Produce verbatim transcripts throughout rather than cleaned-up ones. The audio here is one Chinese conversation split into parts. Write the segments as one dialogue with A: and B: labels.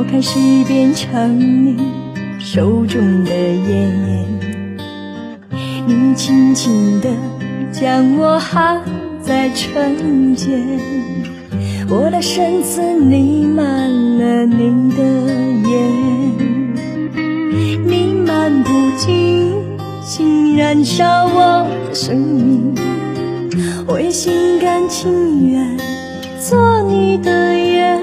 A: 我开始变成你手中的烟，你轻轻地将我含在唇间，我的身子弥漫了你的眼，你漫不经心燃烧我的生命，我也心甘情愿做你的烟。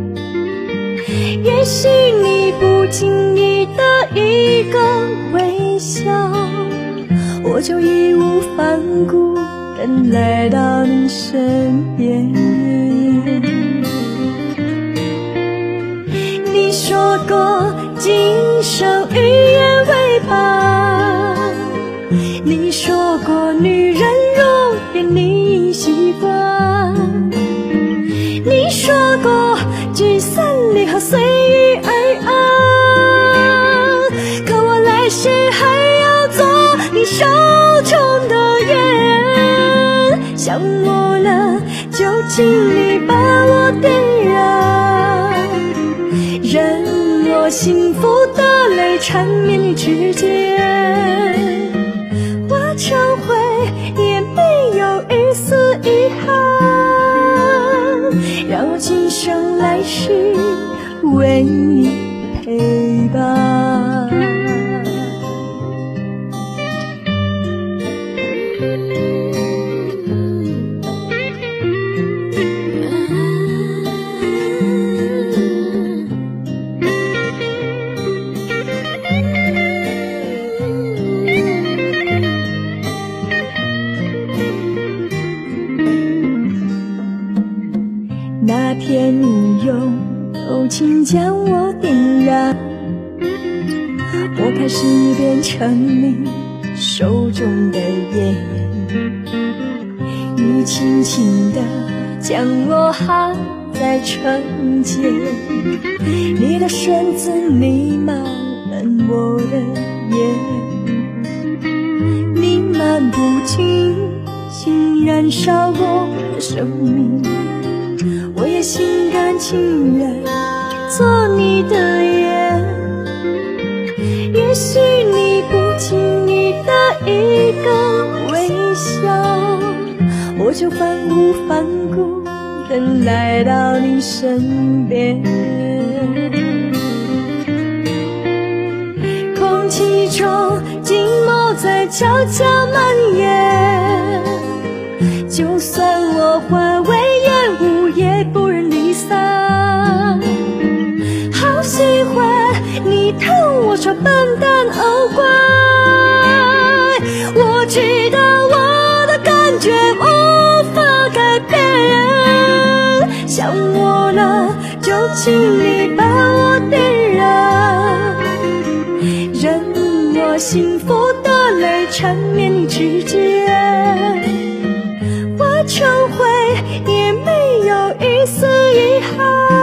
A: 也许你不经意的一个微笑，我就义无反顾地来到你身边。你说过今生与愿为伴，你说过女人容颜你已习惯，你说过聚散离合随遇而安，可我来世还要做你手中的烟，想我了就请你把我点燃，任我幸福的泪缠绵你指尖，我忏悔也没有一丝遗憾，让我今生来世为你陪伴。那天你用柔情将我点燃，我开始变成你手中的烟，你轻轻地将我含在唇间，你的身子弥漫了我的眼，你漫不经心燃烧我的生命，我也心甘情愿做你的烟。也许你不经意的一个微笑，我就义无反顾地来到你身边。空气中静默在悄悄蔓延，就算我化为烟雾也不忍离散，好喜欢你疼我说笨蛋哦乖，我知道我的感觉无法改变，想我了就请你把我点燃，任我幸福的泪缠绵你指尖，我忏悔也没有一丝遗憾，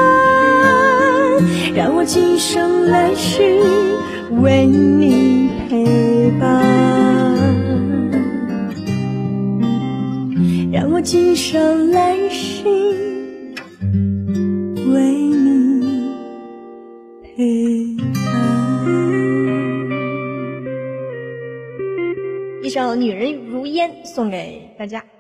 A: 让我今生来世为你陪伴，让我今生来世为你陪伴。
B: 一首《女人如烟》送给大家。